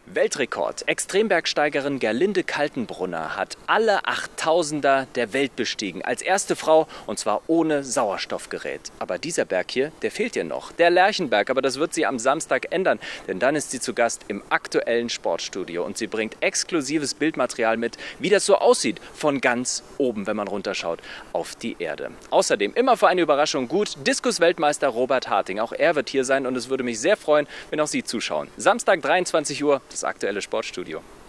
Weltrekord. Extrembergsteigerin Gerlinde Kaltenbrunner hat alle 8000er der Welt bestiegen. Als erste Frau, und zwar ohne Sauerstoffgerät. Aber dieser Berg hier, der fehlt ihr noch. Der Lerchenberg, aber das wird sie am Samstag ändern. Denn dann ist sie zu Gast im aktuellen Sportstudio. Und sie bringt exklusives Bildmaterial mit, wie das so aussieht von ganz oben, wenn man runterschaut, auf die Erde. Außerdem immer für eine Überraschung gut, Diskus-Weltmeister Robert Harting. Auch er wird hier sein und es würde mich sehr freuen, wenn auch Sie zuschauen. Samstag 23 Uhr. Das aktuelle Sportstudio.